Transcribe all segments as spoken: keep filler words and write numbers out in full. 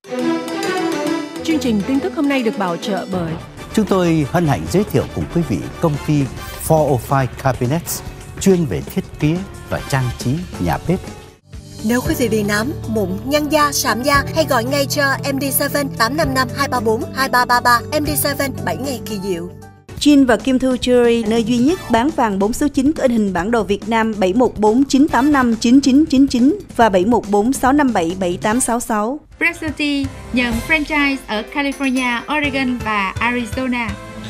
Chương trình tin tức hôm nay được bảo trợ bởi chúng tôi hân hạnh giới thiệu cùng quý vị công ty bốn không năm Cabinets chuyên về thiết kế và trang trí nhà bếp. Nếu quý vị bị nám, mụn, nhăn da, sạm da, hãy gọi ngay cho em đê bảy tám năm năm hai ba bốn hai ba ba ba. em đê bảy, bảy ngày kỳ diệu. Jin và Kim Thu Jewelry, nơi duy nhất bán vàng bốn số chín có in hình bản đồ Việt Nam bảy một bốn chín tám năm chín chín chín chín và bảy một bốn sáu năm bảy bảy tám sáu sáu. Presley nhận franchise ở California, Oregon và Arizona.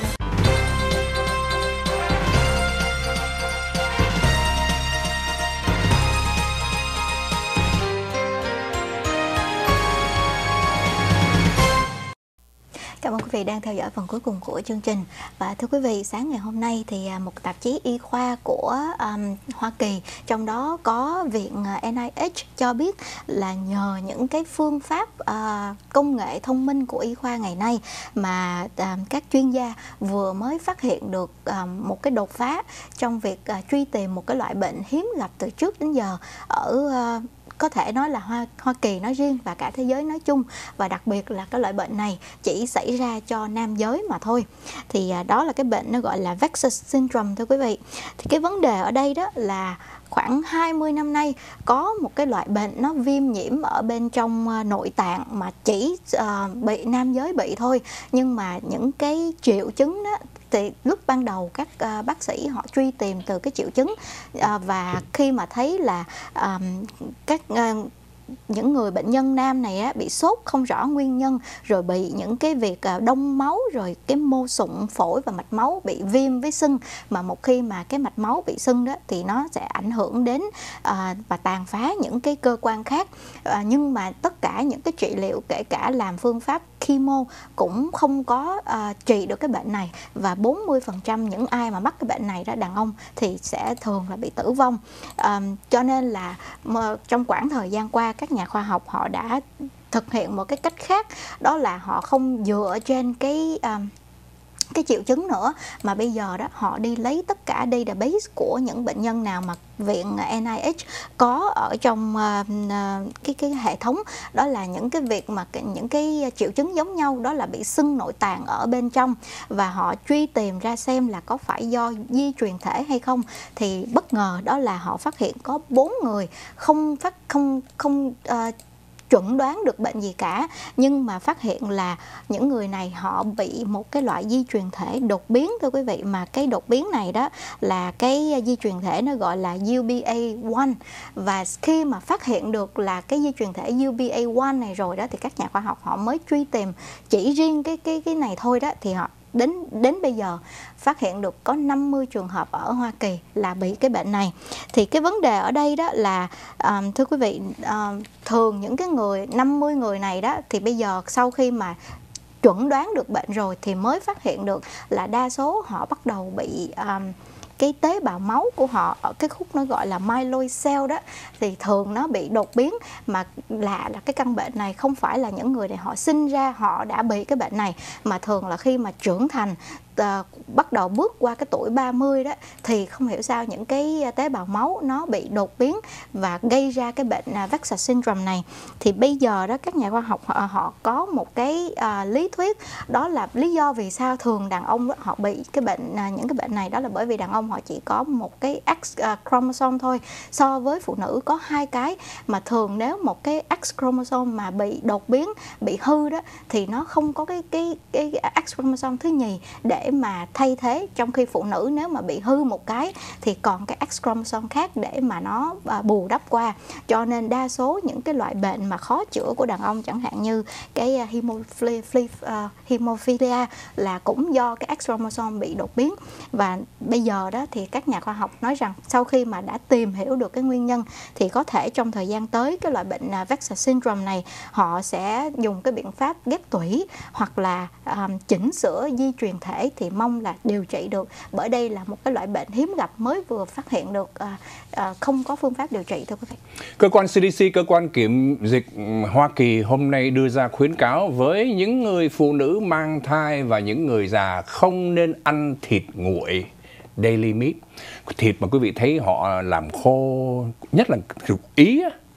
Cảm ơn quý vị đang theo dõi phần cuối cùng của chương trình. Và thưa quý vị, sáng ngày hôm nay thì một tạp chí y khoa của um, Hoa Kỳ, trong đó có viện en i hát cho biết là nhờ những cái phương pháp uh, công nghệ thông minh của y khoa ngày nay mà uh, các chuyên gia vừa mới phát hiện được uh, một cái đột phá trong việc uh, truy tìm một cái loại bệnh hiếm gặp từ trước đến giờ ở uh, có thể nói là Hoa, Hoa Kỳ nói riêng và cả thế giới nói chung, và đặc biệt là cái loại bệnh này chỉ xảy ra cho nam giới mà thôi. Thì à, đó là cái bệnh nó gọi là Vexus Syndrome thưa quý vị. Thì cái vấn đề ở đây đó là khoảng hai mươi năm nay có một cái loại bệnh nó viêm nhiễm ở bên trong uh, nội tạng mà chỉ uh, bị nam giới bị thôi, nhưng mà những cái triệu chứng đó thì lúc ban đầu các uh, bác sĩ họ truy tìm từ cái triệu chứng uh, và khi mà thấy là uh, các uh, những người bệnh nhân nam này á, bị sốt không rõ nguyên nhân, rồi bị những cái việc đông máu, rồi cái mô sụn phổi và mạch máu bị viêm với sưng, mà một khi mà cái mạch máu bị sưng đó thì nó sẽ ảnh hưởng đến à, và tàn phá những cái cơ quan khác. À, nhưng mà tất cả những cái trị liệu, kể cả làm phương pháp chemo cũng không có à, trị được cái bệnh này, và bốn mươi phần trăm những ai mà mắc cái bệnh này đó, đàn ông thì sẽ thường là bị tử vong. À, cho nên là mà, trong khoảng thời gian qua các nhà khoa học họ đã thực hiện một cái cách khác, đó là họ không dựa trên cái um, cái triệu chứng nữa, mà bây giờ đó họ đi lấy tất cả database của những bệnh nhân nào mà viện en i hát có ở trong uh, cái cái hệ thống, đó là những cái việc mà những cái triệu chứng giống nhau, đó là bị sưng nội tạng ở bên trong, và họ truy tìm ra xem là có phải do di truyền thể hay không. Thì bất ngờ đó là họ phát hiện có bốn người không phát không không uh, chuẩn đoán được bệnh gì cả, nhưng mà phát hiện là những người này họ bị một cái loại di truyền thể đột biến thưa quý vị, mà cái đột biến này đó là cái di truyền thể nó gọi là U B A một, và khi mà phát hiện được là cái di truyền thể U B A một này rồi đó thì các nhà khoa học họ mới truy tìm chỉ riêng cái cái cái này thôi đó, thì họ đến đến bây giờ phát hiện được có năm mươi trường hợp ở Hoa Kỳ là bị cái bệnh này. Thì cái vấn đề ở đây đó là um, thưa quý vị, uh, thường những cái người năm mươi người này đó thì bây giờ sau khi mà chuẩn đoán được bệnh rồi thì mới phát hiện được là đa số họ bắt đầu bị um, cái tế bào máu của họ ở cái khúc nó gọi là myeloid cell đó thì thường nó bị đột biến. Mà lạ là cái căn bệnh này không phải là những người này họ sinh ra họ đã bị cái bệnh này, mà thường là khi mà trưởng thành, Uh, bắt đầu bước qua cái tuổi ba mươi đó thì không hiểu sao những cái tế bào máu nó bị đột biến và gây ra cái bệnh uh, Vexus Syndrome này. Thì bây giờ đó các nhà khoa học họ, họ có một cái uh, lý thuyết, đó là lý do vì sao thường đàn ông đó, họ bị cái bệnh uh, những cái bệnh này, đó là bởi vì đàn ông họ chỉ có một cái X uh, chromosome thôi, so với phụ nữ có hai cái. Mà thường nếu một cái X chromosome mà bị đột biến, bị hư đó thì nó không có cái cái cái X chromosome thứ nhì để mà thay thế, trong khi phụ nữ nếu mà bị hư một cái thì còn cái X chromosome khác để mà nó bù đắp qua. Cho nên đa số những cái loại bệnh mà khó chữa của đàn ông, chẳng hạn như cái hemophilia, uh, hemophilia là cũng do cái X chromosome bị đột biến. Và bây giờ đó thì các nhà khoa học nói rằng sau khi mà đã tìm hiểu được cái nguyên nhân thì có thể trong thời gian tới cái loại bệnh Vexus Syndrome này họ sẽ dùng cái biện pháp ghép tủy hoặc là um, chỉnh sửa di truyền thể, thì mong là điều trị được, bởi đây là một cái loại bệnh hiếm gặp mới vừa phát hiện được, à, à, không có phương pháp điều trị thưa quý vị. Cơ quan C D C, cơ quan kiểm dịch Hoa Kỳ hôm nay đưa ra khuyến cáo với những người phụ nữ mang thai và những người già không nên ăn thịt nguội, daily meat. Thịt mà quý vị thấy họ làm khô, nhất là thịt Ý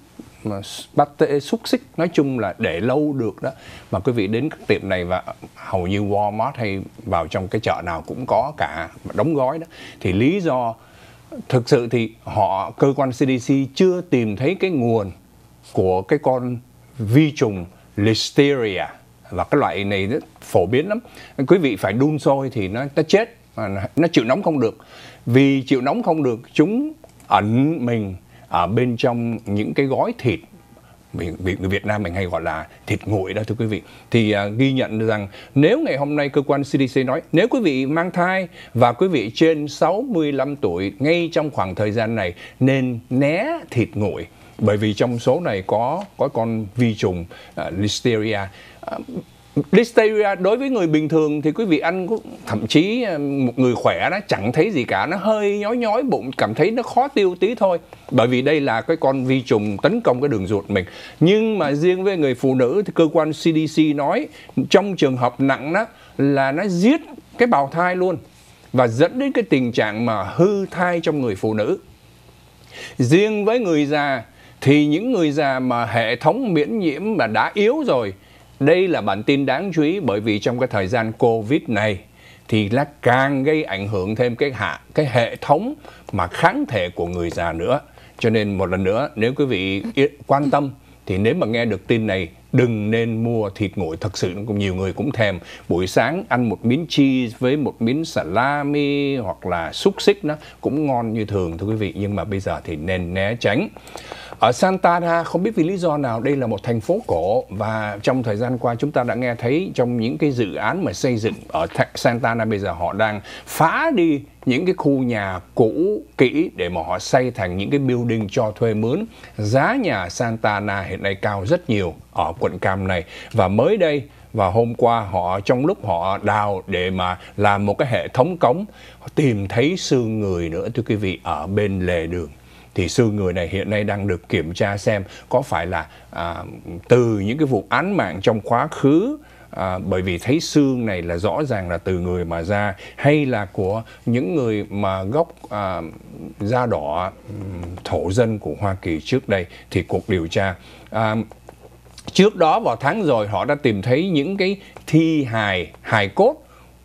pate, xúc xích, nói chung là để lâu được đó. Mà quý vị đến các tiệm này và hầu như Walmart hay vào trong cái chợ nào cũng có cả đóng gói đó. Thì lý do thực sự thì họ, cơ quan xê đê xê chưa tìm thấy cái nguồn của cái con vi trùng Listeria, và cái loại này rất phổ biến lắm. Quý vị phải đun sôi thì nó, nó chết, nó chịu nóng không được. Vì chịu nóng không được, chúng ẩn mình ở bên trong những cái gói thịt, người Việt Nam mình hay gọi là thịt nguội đó thưa quý vị. Thì uh, ghi nhận rằng nếu ngày hôm nay cơ quan xê đê xê nói nếu quý vị mang thai và quý vị trên sáu mươi lăm tuổi, ngay trong khoảng thời gian này nên né thịt nguội, bởi vì trong số này có có con vi trùng uh, Listeria. Uh, Listeria đối với người bình thường thì quý vị ăn, thậm chí một người khỏe nó chẳng thấy gì cả, nó hơi nhói nhói bụng, cảm thấy nó khó tiêu tí thôi, bởi vì đây là cái con vi trùng tấn công cái đường ruột mình. Nhưng mà riêng với người phụ nữ thì cơ quan xê đê xê nói trong trường hợp nặng đó là nó giết cái bào thai luôn, và dẫn đến cái tình trạng mà hư thai trong người phụ nữ. Riêng với người già thì những người già mà hệ thống miễn nhiễm mà đã yếu rồi, đây là bản tin đáng chú ý, bởi vì trong cái thời gian Covid này thì nó càng gây ảnh hưởng thêm cái hạ cái hệ thống mà kháng thể của người già nữa. Cho nên một lần nữa, nếu quý vị quan tâm thì nếu mà nghe được tin này, đừng nên mua thịt nguội. Thật sự cũng nhiều người cũng thèm, buổi sáng ăn một miếng cheese với một miếng salami hoặc là xúc xích nó cũng ngon như thường thưa quý vị, nhưng mà bây giờ thì nên né tránh. Ở Santa Ana, không biết vì lý do nào, đây là một thành phố cổ, và trong thời gian qua chúng ta đã nghe thấy trong những cái dự án mà xây dựng ở Santa Ana, bây giờ họ đang phá đi những cái khu nhà cũ kỹ để mà họ xây thành những cái building cho thuê mướn. Giá nhà Santa Ana hiện nay cao rất nhiều ở quận Cam này, và mới đây và hôm qua họ trong lúc họ đào để mà làm một cái hệ thống cống, họ tìm thấy xương người nữa thưa quý vị ở bên lề đường. Thì xương người này hiện nay đang được kiểm tra xem có phải là à, từ những cái vụ án mạng trong quá khứ, à, bởi vì thấy xương này là rõ ràng là từ người mà ra, hay là của những người mà gốc à, da đỏ thổ dân của Hoa Kỳ trước đây. Thì cuộc điều tra à, trước đó vào tháng rồi họ đã tìm thấy những cái thi hài, hài cốt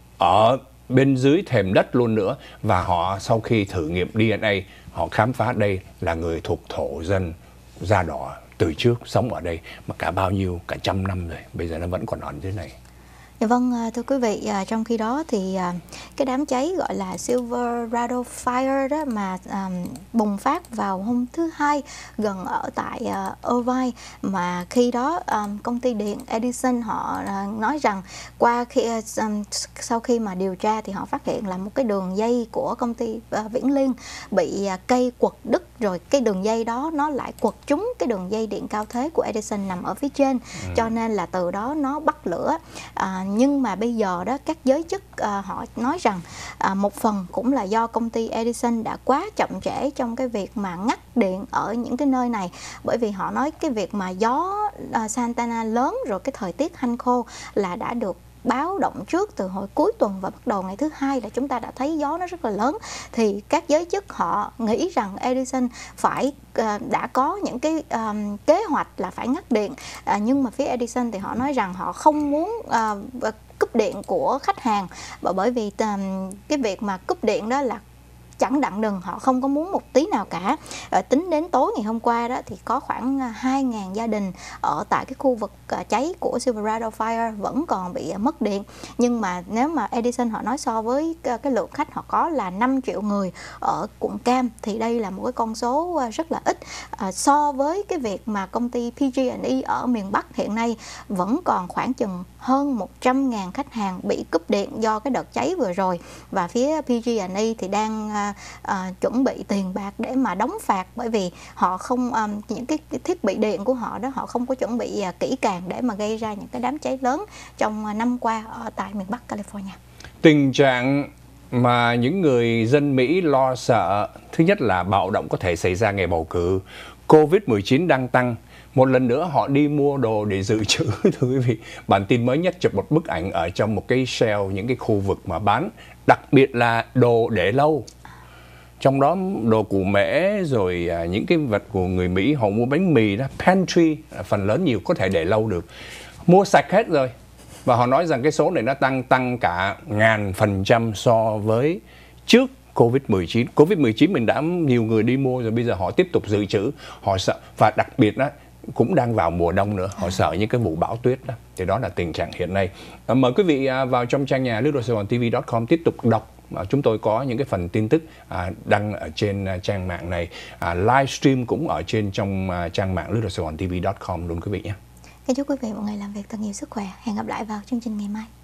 ở bên dưới thềm đất luôn nữa, và họ sau khi thử nghiệm đê en a họ khám phá đây là người thuộc thổ dân da đỏ từ trước sống ở đây mà cả bao nhiêu, cả trăm năm rồi, bây giờ nó vẫn còn ẩn thế này. Dạ vâng, thưa quý vị, trong khi đó thì cái đám cháy gọi là Silverado Fire đó mà um, bùng phát vào hôm thứ Hai gần ở tại uh, Irvine, mà khi đó um, công ty điện Edison họ uh, nói rằng qua khi um, sau khi mà điều tra thì họ phát hiện là một cái đường dây của công ty uh, Viễn Liên bị uh, cây quật đứt, rồi cái đường dây đó nó lại quật trúng cái đường dây điện cao thế của Edison nằm ở phía trên, ừ. cho nên là từ đó nó bắt lửa. Uh, nhưng mà bây giờ đó các giới chức uh, họ nói rằng uh, một phần cũng là do công ty Edison đã quá chậm trễ trong cái việc mà ngắt điện ở những cái nơi này, bởi vì họ nói cái việc mà gió uh, Santa Ana lớn rồi cái thời tiết hanh khô là đã được báo động trước từ hồi cuối tuần, và bắt đầu ngày thứ Hai là chúng ta đã thấy gió nó rất là lớn. Thì các giới chức họ nghĩ rằng Edison phải uh, đã có những cái um, kế hoạch là phải ngắt điện, uh, nhưng mà phía Edison thì họ nói rằng họ không muốn uh, cúp điện của khách hàng, và bởi vì um, cái việc mà cúp điện đó là chẳng đặng đừng, họ không có muốn một tí nào cả. À, tính đến tối ngày hôm qua đó thì có khoảng hai nghìn gia đình ở tại cái khu vực uh, cháy của Silverado Fire vẫn còn bị uh, mất điện. Nhưng mà nếu mà Edison họ nói so với uh, cái lượng khách họ có là năm triệu người ở quận Cam thì đây là một cái con số uh, rất là ít. Uh, so với cái việc mà công ty pê giê and e ở miền Bắc hiện nay vẫn còn khoảng chừng hơn một trăm nghìn khách hàng bị cúp điện do cái đợt cháy vừa rồi, và phía pê giê and e thì đang uh, uh, chuẩn bị tiền bạc để mà đóng phạt, bởi vì họ không um, những cái thiết bị điện của họ đó họ không có chuẩn bị uh, kỹ càng để mà gây ra những cái đám cháy lớn trong uh, năm qua ở tại miền Bắc California. Tình trạng mà những người dân Mỹ lo sợ, thứ nhất là bạo động có thể xảy ra ngày bầu cử, Covid mười chín đang tăng. Một lần nữa họ đi mua đồ để dự trữ thưa quý vị. Bản tin mới nhất chụp một bức ảnh ở trong một cái sale, những cái khu vực mà bán, đặc biệt là đồ để lâu. trong đó đồ củ mễ rồi à, những cái vật của người Mỹ họ mua bánh mì đó, pantry, phần lớn nhiều có thể để lâu được, mua sạch hết rồi. Và họ nói rằng cái số này nó tăng tăng cả ngàn phần trăm so với trước Covid mười chín. Covid mười chín mình đã nhiều người đi mua rồi, bây giờ họ tiếp tục dự trữ, họ sợ, và đặc biệt đó cũng đang vào mùa đông nữa, họ sợ những cái vụ bão tuyết đó. Thì đó là tình trạng hiện nay. À, mời quý vị à, vào trong trang nhà little saigon t v chấm com tiếp tục đọc. À, chúng tôi có những cái phần tin tức à, đăng ở trên à, trang mạng này, à, livestream cũng ở trên trong à, trang mạng little saigon t v chấm com luôn quý vị nhé. Kính chúc quý vị một ngày làm việc thật nhiều sức khỏe. Hẹn gặp lại vào chương trình ngày mai.